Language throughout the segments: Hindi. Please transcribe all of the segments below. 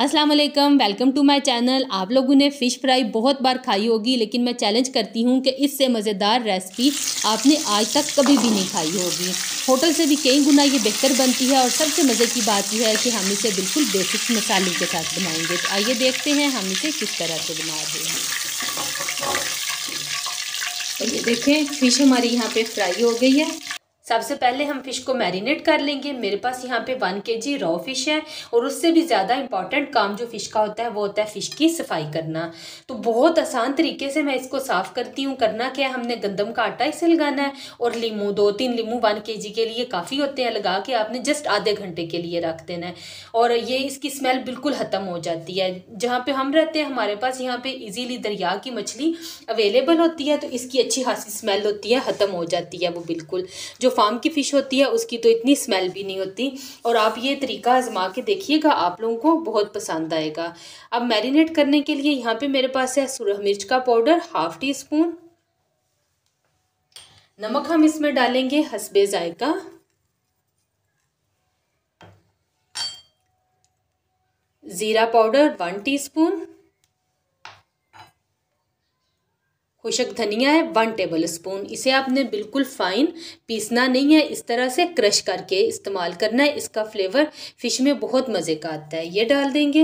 अस्सलाम वालेकुम, वेलकम टू माय चैनल। आप लोगों ने फ़िश फ्राई बहुत बार खाई होगी, लेकिन मैं चैलेंज करती हूँ कि इससे मज़ेदार रेसिपी आपने आज तक कभी भी नहीं खाई होगी। होटल से भी कई गुना ये बेहतर बनती है और सबसे मज़े की बात यह है कि हम इसे बिल्कुल बेसिक मसालों के साथ बनाएंगे। तो आइए देखते हैं हम इसे किस तरह से बना रहे हैं। तो ये देखें, फ़िश हमारी यहाँ पे फ्राई हो गई है। सबसे पहले हम फ़िश को मैरिनेट कर लेंगे। मेरे पास यहाँ पे 1 kg रॉ फ़िश है और उससे भी ज़्यादा इम्पॉर्टेंट काम जो फ़िश का होता है वो होता है फ़िश की सफाई करना। तो बहुत आसान तरीके से मैं इसको साफ़ करती हूँ। करना क्या है, हमने गंदम का आटा इसे लगाना है और लीमू 2-3 लीमू 1 kg के लिए काफ़ी होते हैं, लगा के आपने जस्ट आधे घंटे के लिए रख देना है और ये इसकी स्मेल बिल्कुल ख़त्म हो जाती है। जहाँ पर हम रहते हैं हमारे पास यहाँ पर ईज़िली दरिया की मछली अवेलेबल होती है, तो इसकी अच्छी खासी स्मेल होती है, ख़त्म हो जाती है वो बिल्कुल। जो फार्म की फ़िश होती है उसकी तो इतनी स्मेल भी नहीं होती। और आप ये तरीका आजमा के देखिएगा, आप लोगों को बहुत पसंद आएगा। अब मैरिनेट करने के लिए यहाँ पे मेरे पास है सुरख मिर्च का पाउडर 1/2 टीस्पून, नमक हम इसमें डालेंगे हस्बे जायका, ज़ीरा पाउडर 1 टीस्पून, खुशक धनिया है 1 टेबल स्पून। इसे आपने बिल्कुल फाइन पीसना नहीं है, इस तरह से क्रश करके इस्तेमाल करना है। इसका फ्लेवर फ़िश में बहुत मज़े का आता है। ये डाल देंगे।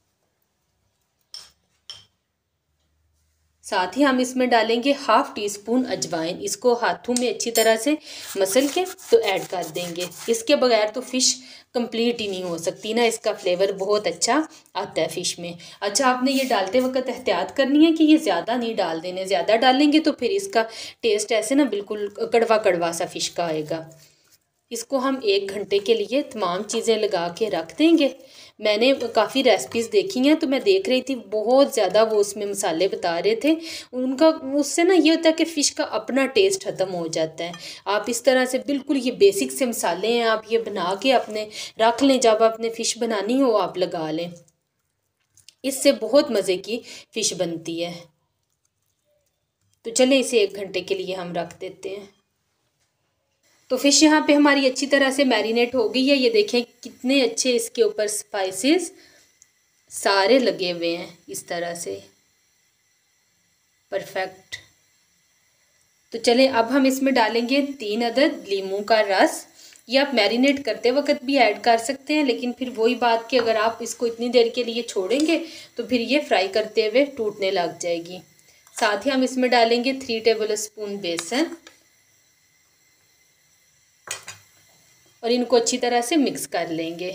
साथ ही हम इसमें डालेंगे 1/2 टीस्पून अजवाइन। इसको हाथों में अच्छी तरह से मसल के तो ऐड कर देंगे। इसके बगैर तो फ़िश कंप्लीट ही नहीं हो सकती ना, इसका फ्लेवर बहुत अच्छा आता है फ़िश में। अच्छा, आपने ये डालते वक्त एहतियात करनी है कि ये ज़्यादा नहीं डाल देने, ज़्यादा डालेंगे तो फिर इसका टेस्ट ऐसे ना बिल्कुल कड़वा कड़वा सा फ़िश का आएगा। इसको हम 1 घंटे के लिए तमाम चीज़ें लगा के रख देंगे। मैंने काफ़ी रेसिपीज़ देखी हैं तो मैं देख रही थी बहुत ज़्यादा वो उसमें मसाले बता रहे थे उनका, उससे ना ये होता है कि फ़िश का अपना टेस्ट ख़त्म हो जाता है। आप इस तरह से बिल्कुल ये बेसिक से मसाले हैं, आप ये बना के अपने रख लें, जब आपने फ़िश बनानी हो आप लगा लें। इससे बहुत मज़े की फ़िश बनती है। तो चलें इसे 1 घंटे के लिए हम रख देते हैं। तो फ़िश यहाँ पे हमारी अच्छी तरह से मैरिनेट हो गई है। ये देखें कितने अच्छे इसके ऊपर स्पाइसेस सारे लगे हुए हैं, इस तरह से परफेक्ट। तो चलें अब हम इसमें डालेंगे 3 अदद लीमू का रस। ये आप मैरिनेट करते वक्त भी ऐड कर सकते हैं, लेकिन फिर वही बात कि अगर आप इसको इतनी देर के लिए छोड़ेंगे तो फिर ये फ्राई करते हुए टूटने लग जाएगी। साथ ही हम इसमें डालेंगे 3 टेबल स्पून बेसन और इनको अच्छी तरह से मिक्स कर लेंगे।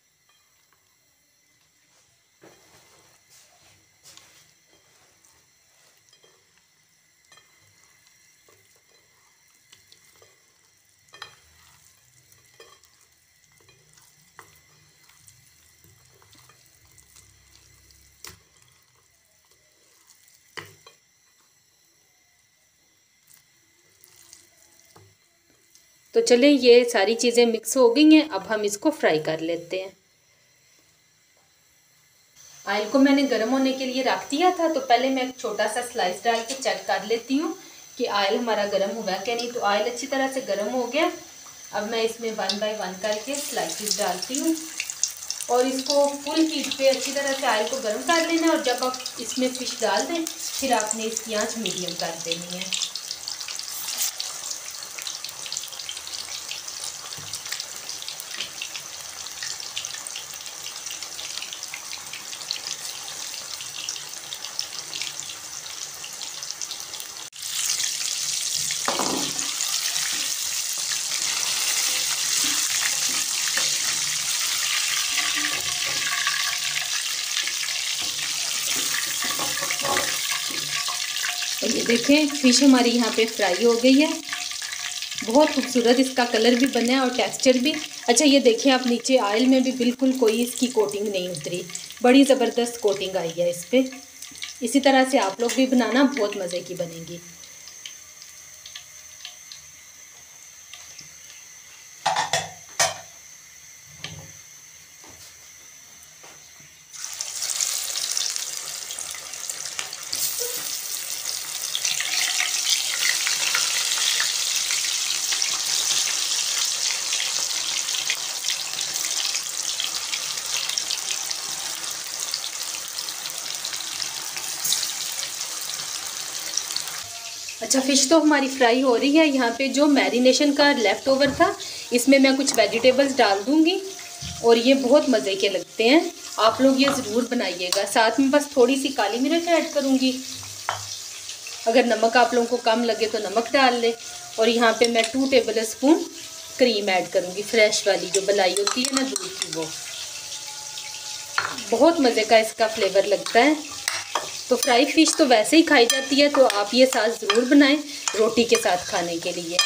तो चलें ये सारी चीज़ें मिक्स हो गई हैं, अब हम इसको फ्राई कर लेते हैं। ऑयल को मैंने गर्म होने के लिए रख दिया था, तो पहले मैं एक छोटा सा स्लाइस डाल के चेक कर लेती हूँ कि ऑयल हमारा गर्म हुआ है क्या नहीं। तो ऑयल अच्छी तरह से गर्म हो गया। अब मैं इसमें 1 बाय 1 करके स्लाइसेस डालती हूँ और इसको फुल हीट पे अच्छी तरह से ऑयल को गर्म कर लेना है। और जब आप इसमें फ़िश डाल दें फिर आपने इसकी आँच मीडियम कर देनी है। तो ये देखें फ़िश हमारी यहाँ पे फ्राई हो गई है। बहुत खूबसूरत इसका कलर भी बना है और टेक्सचर भी अच्छा। ये देखें आप, नीचे ऑयल में भी बिल्कुल कोई इसकी कोटिंग नहीं उतरी, बड़ी ज़बरदस्त कोटिंग आई है इस पर। इसी तरह से आप लोग भी बनाना, बहुत मज़े की बनेगी। अच्छा, फ़िश तो हमारी फ्राई हो रही है। यहाँ पे जो मैरिनेशन का लेफ़्ट ओवर था, इसमें मैं कुछ वेजिटेबल्स डाल दूँगी और ये बहुत मज़े के लगते हैं। आप लोग ये ज़रूर बनाइएगा। साथ में बस थोड़ी सी काली मिर्च ऐड करूँगी, अगर नमक आप लोगों को कम लगे तो नमक डाल लें। और यहाँ पे मैं 2 टेबल स्पून क्रीम ऐड करूँगी, फ्रेश वाली जो मलाई होती है ना दूध की, वो बहुत मज़े का इसका फ्लेवर लगता है। तो फ्राई फ़िश तो वैसे ही खाई जाती है, तो आप ये साथ ज़रूर बनाएं रोटी के साथ खाने के लिए।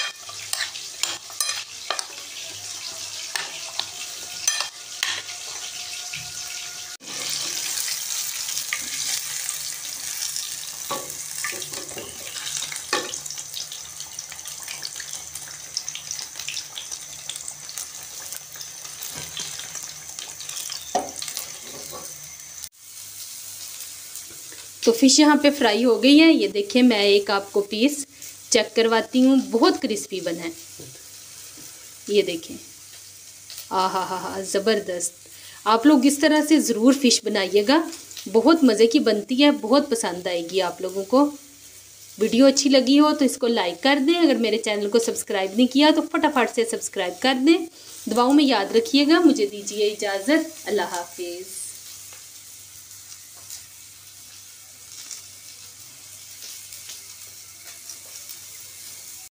तो फ़िश यहाँ पे फ्राई हो गई है। ये देखिए, मैं एक आपको पीस चेक करवाती हूँ, बहुत क्रिस्पी बना है। ये देखें, आहा हा हा, ज़बरदस्त। आप लोग इस तरह से ज़रूर फ़िश बनाइएगा, बहुत मज़े की बनती है, बहुत पसंद आएगी आप लोगों को। वीडियो अच्छी लगी हो तो इसको लाइक कर दें। अगर मेरे चैनल को सब्सक्राइब नहीं किया तो फटाफट से सब्सक्राइब कर दें। दुआओं में याद रखिएगा। मुझे दीजिए इजाज़त। अल्लाह हाफिज़।